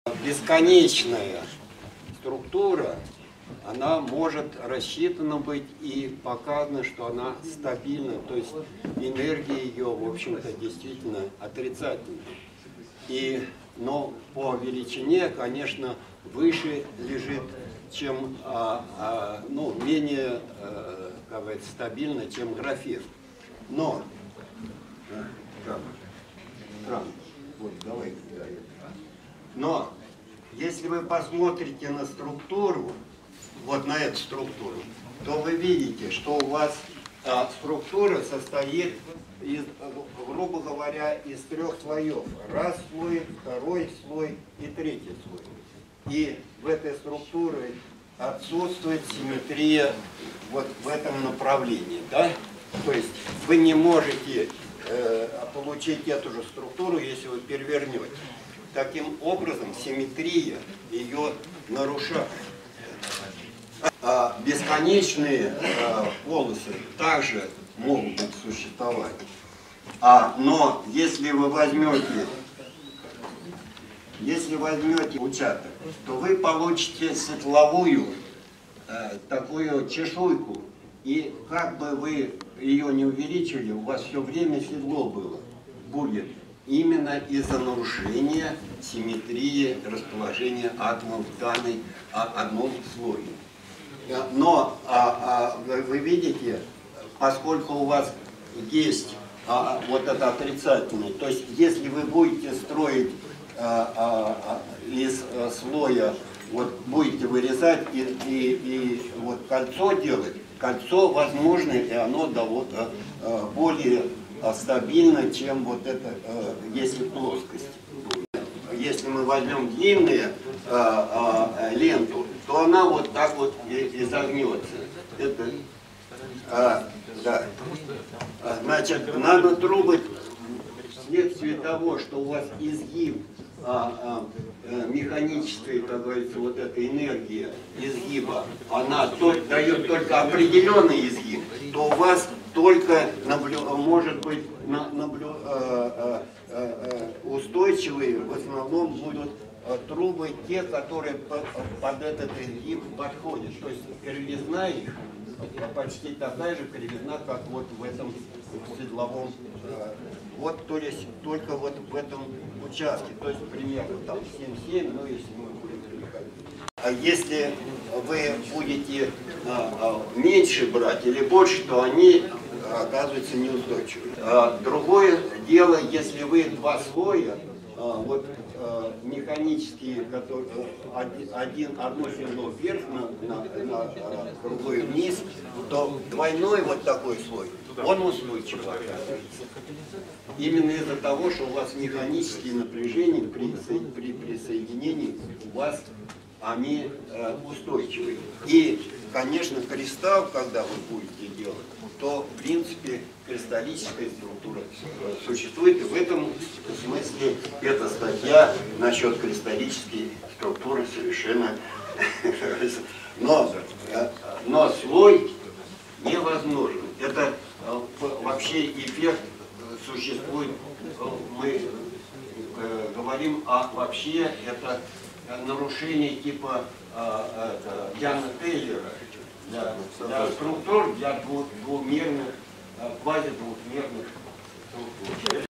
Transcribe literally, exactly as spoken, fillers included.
Бесконечная структура, она может рассчитана быть и показано, что она стабильна, то есть энергия ее, в общем-то, действительно отрицательная. И, но по величине, конечно, выше лежит, чем, а, а, ну, менее, а, как говорится, стабильно, чем графит. Но, как, как, вот, давай, но если вы посмотрите на структуру, вот на эту структуру, то вы видите, что у вас а, структура состоит, из, грубо говоря, из трех слоев. Раз слой, второй слой и третий слой. И в этой структуре отсутствует симметрия вот в этом направлении. Да? То есть вы не можете э, получить эту же структуру, если вы перевернете. Таким образом, симметрия ее нарушает. А бесконечные а, полосы также могут быть существовать. А, но если вы возьмете, если возьмете участок, то вы получите светловую а, такую чешуйку. И как бы вы ее не увеличили, у вас все время светло было, будет. Именно из-за нарушения симметрии расположения атомов в данной а, одном слое. Но а, а, вы видите, поскольку у вас есть а, вот это отрицательное, то есть если вы будете строить а, а, из а, слоя, вот будете вырезать и, и, и вот кольцо делать, кольцо возможно, и оно да, вот, а, более стабильно, чем вот это, э, если плоскость. Если мы возьмем длинную э, э, ленту, то она вот так вот и, изогнется. Это, э, да. Значит, нанотрубы вследствие того, что у вас изгиб а, а, механической, как говорится, вот эта энергия изгиба, она то, дает только определенный изгиб, то у вас только наблю, может быть на, наблю, э, э, э, устойчивые, в основном будут э, трубы те, которые под, под этот изгиб подходят. То есть кривизна их почти такая же кривизна, как вот в этом седловом. Э, вот то есть только вот в этом участке. То есть примерно там семь-семь, ну если мы будем переходить. А если вы будете а, а, меньше брать или больше, то они оказываются неустойчивыми. А, другое дело, если вы два слоя, а, вот а, механические, которые, один, один, одно седло вверх, на, на, на, на другое вниз, то двойной вот такой слой, он устойчивый оказывается. Именно из-за того, что у вас механические напряжения при, при присоединении у вас они э, устойчивы. И, конечно, кристалл, когда вы будете делать, то, в принципе, кристаллическая структура существует. И в этом смысле эта статья насчет кристаллической структуры совершенно... Но, но слой невозможен. Это вообще эффект существует. Мы говорим, а вообще это нарушение типа э, э, Яна Тейлера для, для структур, для двумерных, квазидвухмерных структур.